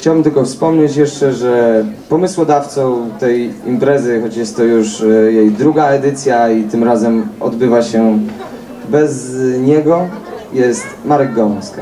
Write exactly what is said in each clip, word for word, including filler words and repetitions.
Chciałbym tylko wspomnieć jeszcze, że pomysłodawcą tej imprezy, choć jest to już jej druga edycja i tym razem odbywa się bez niego, jest Marek Gałązka.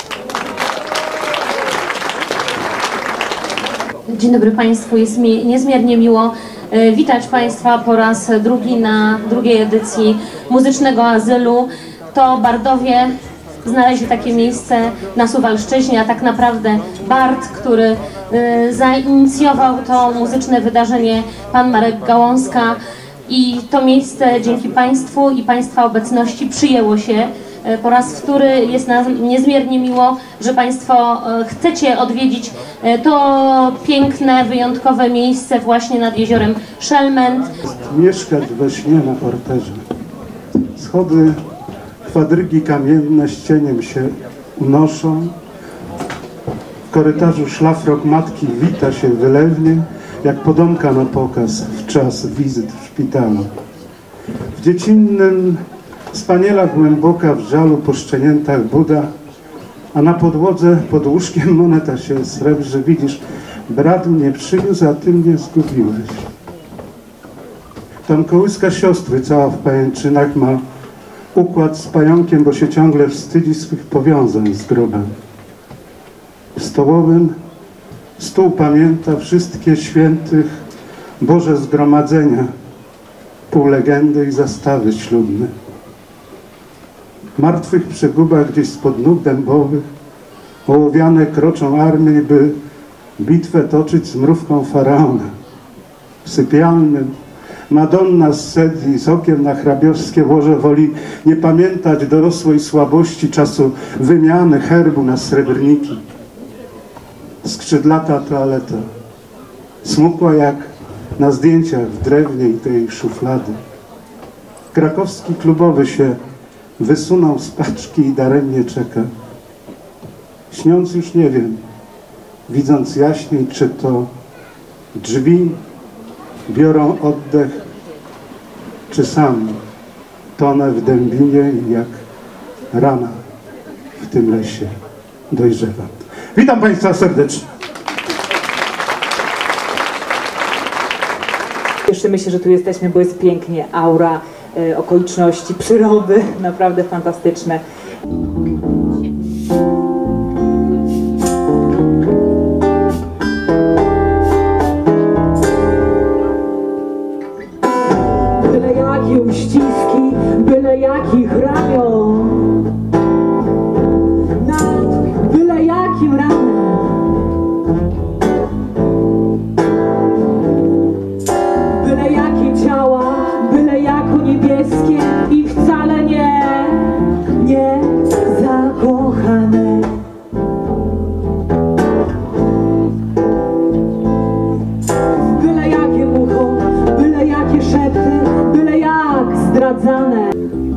Dzień dobry Państwu, jest mi niezmiernie miło witać Państwa po raz drugi na drugiej edycji Muzycznego Azylu. To bardowie znaleźli takie miejsce na Suwalszczyźnie, a tak naprawdę bard, który y, zainicjował to muzyczne wydarzenie, pan Marek Gałązka, i to miejsce dzięki Państwu i Państwa obecności przyjęło się y, po raz wtóry. Jest nam niezmiernie miło, że Państwo y, chcecie odwiedzić y, to piękne, wyjątkowe miejsce właśnie nad jeziorem Szelment. Mieszkać we śnie na parterze. Schody, kwadrygi kamienne z cieniem się unoszą. W korytarzu szlafrok matki wita się wylewnie, jak podomka na pokaz w czas wizyt w szpitalu. W dziecinnym spaniela głęboka w żalu po szczeniętach Buda, a na podłodze pod łóżkiem moneta się srebrzy. Widzisz, brat mnie przywiózł, a ty mnie zgubiłeś. Tam kołyska siostry cała w pajęczynach ma układ z pająkiem, bo się ciągle wstydzi swych powiązań z grobem. W stołowym stół pamięta wszystkie świętych Boże zgromadzenia, pół legendy i zastawy ślubne. W martwych przegubach gdzieś spod nóg dębowych ołowiane kroczą armie, by bitwę toczyć z mrówką faraona. W sypialnym Madonna z Sedli z okiem na hrabiowskie łoże woli nie pamiętać dorosłej słabości czasu wymiany herbu na srebrniki. Skrzydlata toaleta, smukła jak na zdjęciach w drewnie i tej szuflady. Krakowski klubowy się wysunął z paczki i daremnie czeka. Śniąc już nie wiem, widząc jaśniej, czy to drzwi biorą oddech, czy sam tonę w dębinie i jak rana w tym lesie dojrzewa. Witam Państwa serdecznie. Cieszymy się, że tu jesteśmy, bo jest pięknie, aura, y, okoliczności, przyrody, naprawdę fantastyczne. Byle jakie uściski, byle jakich ramion, nad byle jakim ranem. Byle jakie ciała, byle jako niebieskie i wcale nie, nie zakochane. Byle jakie ucho, byle jakie szepty, byle jak zdradzane.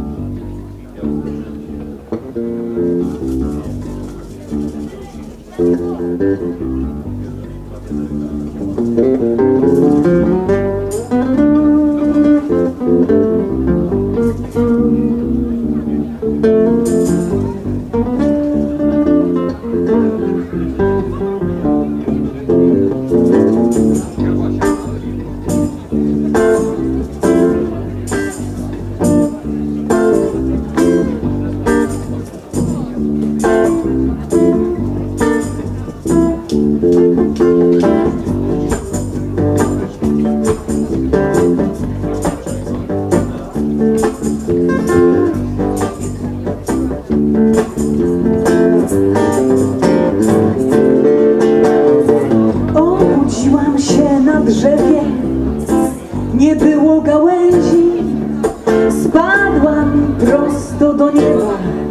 Obudziłam się na drzewie, nie było gałęzi, spadłam prosto do nieba.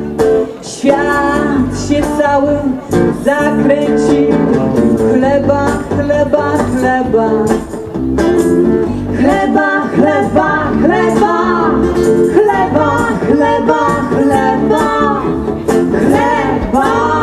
Świat się cały zakręcił, chleba, chleba, chleba. Chleba, chleba, chleba, chleba, chleba, chleba, chleba.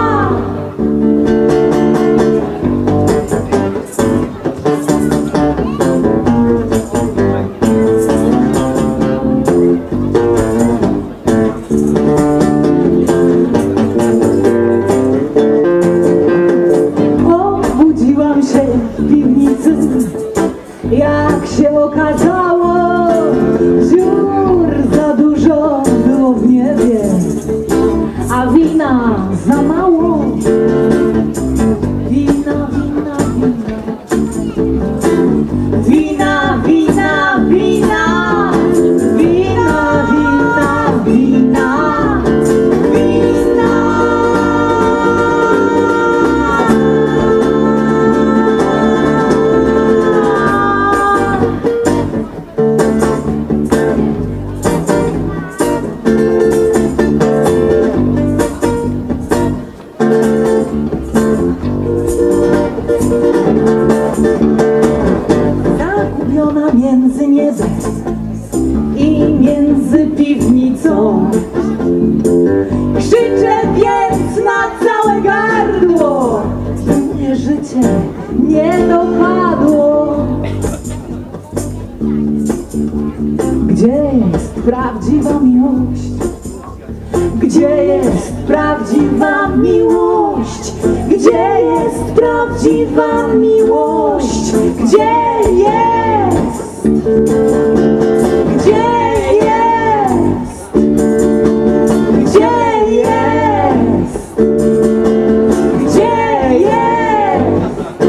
Gdzie jest prawdziwa miłość? Gdzie jest prawdziwa miłość? Gdzie jest prawdziwa miłość? Gdzie jest? Gdzie jest? Gdzie jest? Gdzie jest?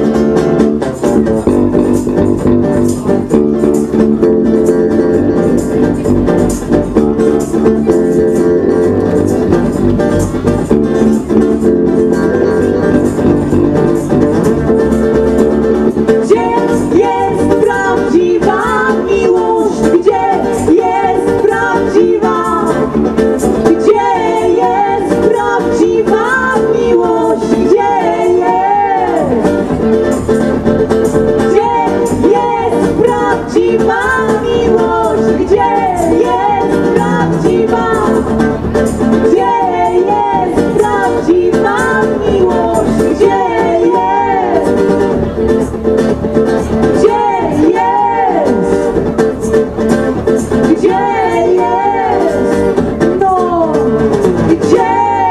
Gdzie jest prawdziwa miłość? Gdzie jest prawdziwa? Gdzie jest prawdziwa miłość? Gdzie jest? Gdzie jest prawdziwa miłość? Gdzie jest prawdziwa? Gdzie jest prawdziwa miłość? Gdzie jest? Gdzie jest? Gdzie jest? No, gdzie?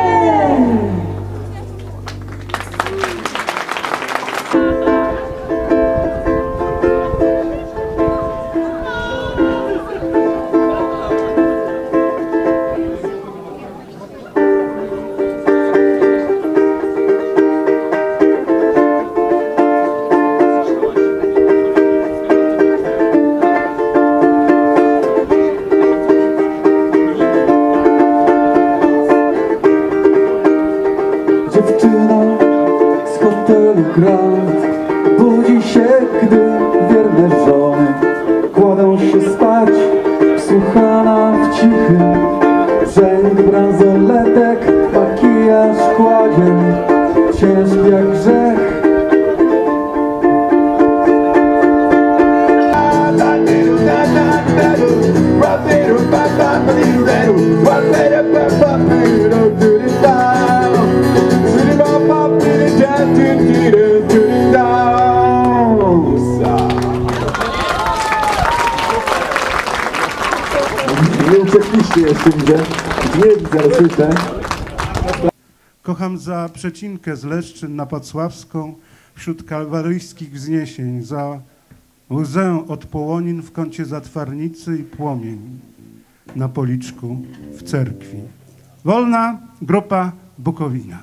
Dziewczyna z hotelu Grand budzi się, gdy wierne żony kładą się spać, wsłuchana w cichy brzęk bransoletek, makijaż kładzie ciężki jak grzech. Nie uciekliście jeszcze, widzę. Nie widzę, ale słyszę. Kocham za przecinkę z Leszczyn na Pacławską wśród kalwaryjskich wzniesień, za łzę od połonin w kącie Zatwarnicy i płomień na policzku w cerkwi. Wolna grupa Bukowina.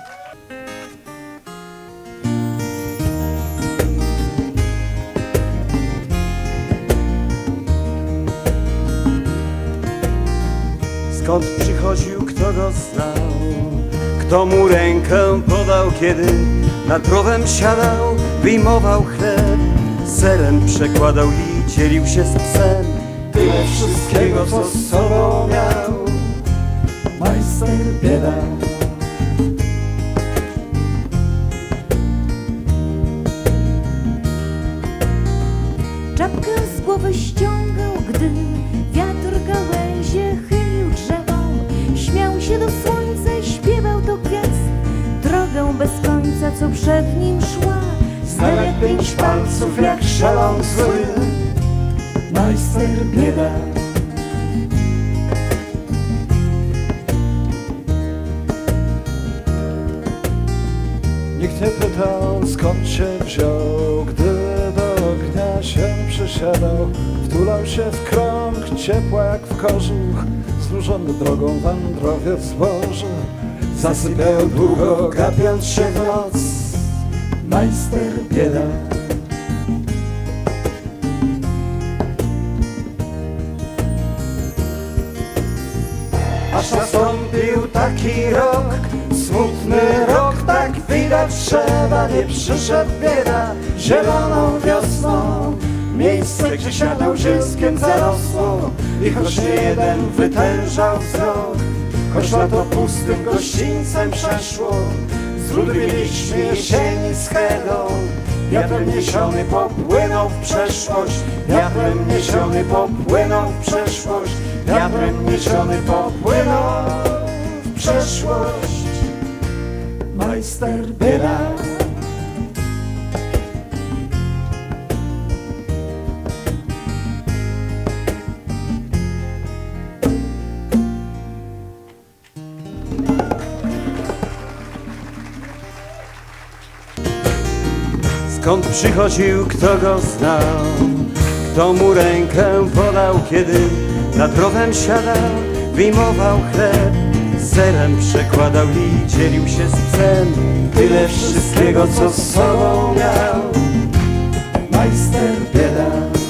Skąd przychodził, kto go znał, kto mu rękę podał, kiedy nad rowem siadał, wyjmował chleb, serem przekładał i dzielił się z psem. Tyle wszystkiego, co z sobą miał majster bieda. Czapkę z głowy ściągał, gdy wiatr gałęzie chylił drzewom. Śmiał się do słońca i śpiewał do gwiazd drogę bez końca, co przed nim szła. Znał jak pięć palców, jak szalący majster bieda. Nikt nie pytał, skąd się wziął, gdy do ognia się przysiadał. Wtulał się w krąg, ciepła jak w kożuch, znużony drogą wędrowiec zboży. Zasypiał długo, gapiąc się w noc majster bieda. Aż nastąpił taki rok, smutny rok, tak widać trzeba, nie przyszedł bieda. Zieloną wiosną miejsce, gdzie siadał zielskiem zarosło i choć nie jeden wytężał wzrok, choć lato pustym gościńcem przeszło, z rudy liśćmi jesieni z hedą, wiatrem niesiony popłynął w przeszłość, wiatrem niesiony popłynął w przeszłość, wiatrem niesiony popłynął w przeszłość. Majster bieda. skąd przychodził, kto go znał, kto mu rękę podał, kiedy nad rowem siadał, wyjmował chleb, zerem przekładał i dzielił się z psem. Tyle wszystkiego, co z sobą miał majster bieda.